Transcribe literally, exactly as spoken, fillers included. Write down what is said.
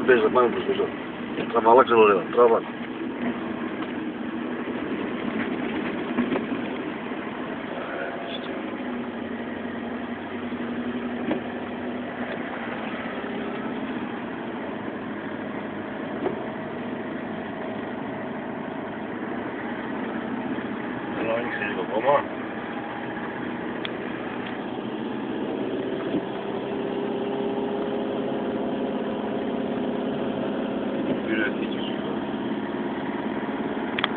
παίζει πάνω τους πίσω. Θα μ' αλλάξει όλο, τραβά.